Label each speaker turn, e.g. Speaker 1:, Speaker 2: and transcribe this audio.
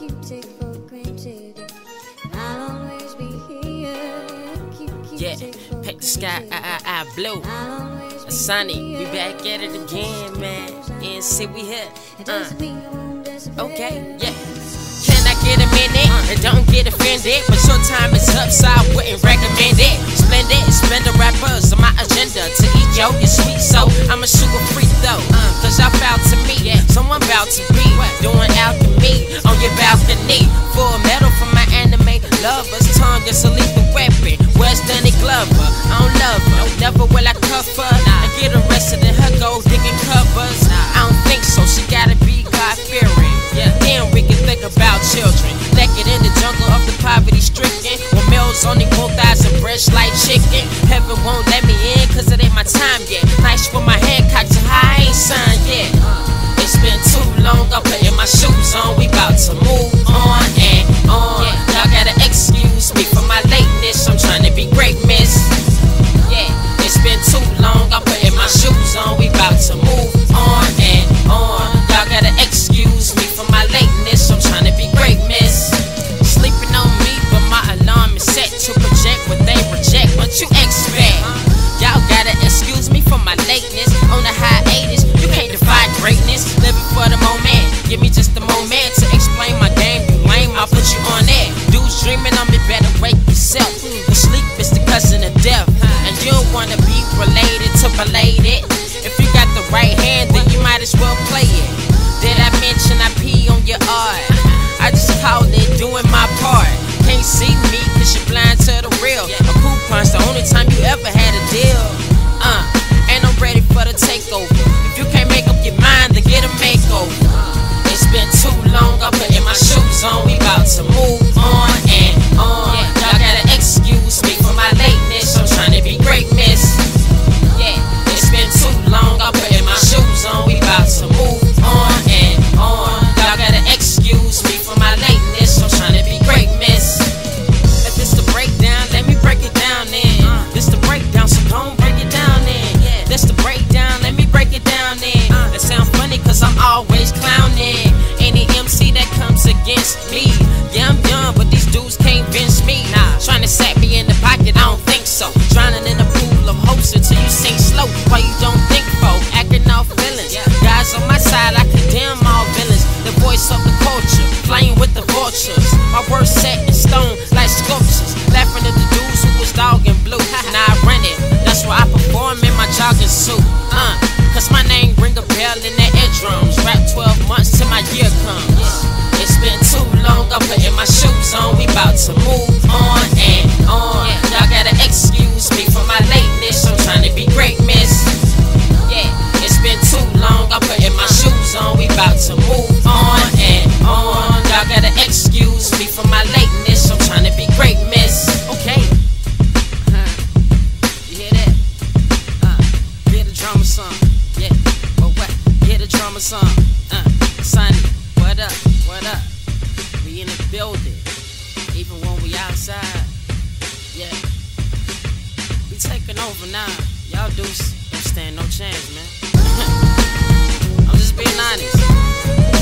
Speaker 1: you take for granted. I'll always be here.
Speaker 2: Yeah, paint the sky, blue. Sunny, we back at it again, man. And see we here. Okay, yeah. Can I get a minute? And don't get offended, but your time is up, so I wouldn't recommend it. Splendid rappers on my agenda to eat your sweet soul. I'm a sugar freak though, cause y'all bout to me. Someone bout to be doing alchemy on your balcony. Full metal from my anime lovers. Tongue is a lethal weapon. Where's Danny Glover? I don't love her, never will I cuff her and get arrested in her gold digging covers. I don't think so, she gotta be God-fearing. Then we can think about children naked in the jungle of the poverty-stricken, with meals only 1,000 breasts like chicken. Heaven won't let me in cause it ain't my time yet. Nice with my hand cocked too high, I ain't signed yet. It's been too long, I'm putting my shoes on. We bout to move on and on. Y'all gotta excuse me for my lateness, I'm trying to be great, miss. Yeah, it's been too long, I'm putting my shoes on. We bout to move on and on. Y'all gotta excuse me for my lateness, I'm trying to be great, miss. Sleeping on me, but my alarm is set to project what they reject. What you expect? Y'all gotta excuse me for my lateness. On the hiatus, you can't divide greatness. Living for the moment, give me just a moment to explain my game. You lame, I'll put you on that. Dudes dreaming on me, better wake yourself. The sleep is the cousin of death, and you don't wanna be related to related. If you got the right hand, then you might as well play it. Did I mention I pee on your art? I just called it doing my part. Can't see me cause you're blind to the real. A coupon's the only time you ever had a deal. And I'm ready for the takeover. If you can't make up your mind, then get a makeover. It's been too long, I'm putting my shoes on. We bout to move on and on. Y'all gotta excuse me for my lateness, I'm trying to be great, miss. Yeah, it's been too long, I'm putting my shoes on. We bout to move on and on. Y'all gotta excuse me for my lateness, I'm trying to be great, miss. If this the breakdown, let me break it down then. This the breakdown, so don't break it down then. This the breakdown, let me break it down then. That sound funny cause I'm always clowning any MC that comes against me. Yeah, I'm young, but these dudes can't bench me. Trying to set me in the pocket, I don't think so. Drowning in a pool of hopes until you sink slow. Why you don't think, folk? Acting all feelings. Guys on my side, I condemn all villains. The voice of the culture, flying with the vultures. My words set in stone like sculptures. Laughing at the dudes who was dog and blue. Now I run it, that's why I perform in my jogging suit. Cause my name ring a bell in the eardrums. Rap 12 months till my year comes. It's been too long, I'm putting my shoes on. We bout to move on and on. Y'all gotta excuse me for my lateness, I'm trying to be great, miss. Yeah, it's been too long, I'm putting my shoes on. We bout to move on and on. Y'all gotta excuse me for my lateness, I'm trying to be great, miss. Okay. You hear that? Get a drama song. Yeah, but what? Get a drama song. Sonny, what up? What up? We in the building, even when we outside. Yeah, we taking over now. Y'all dudes don't stand no chance, man. I'm just being honest.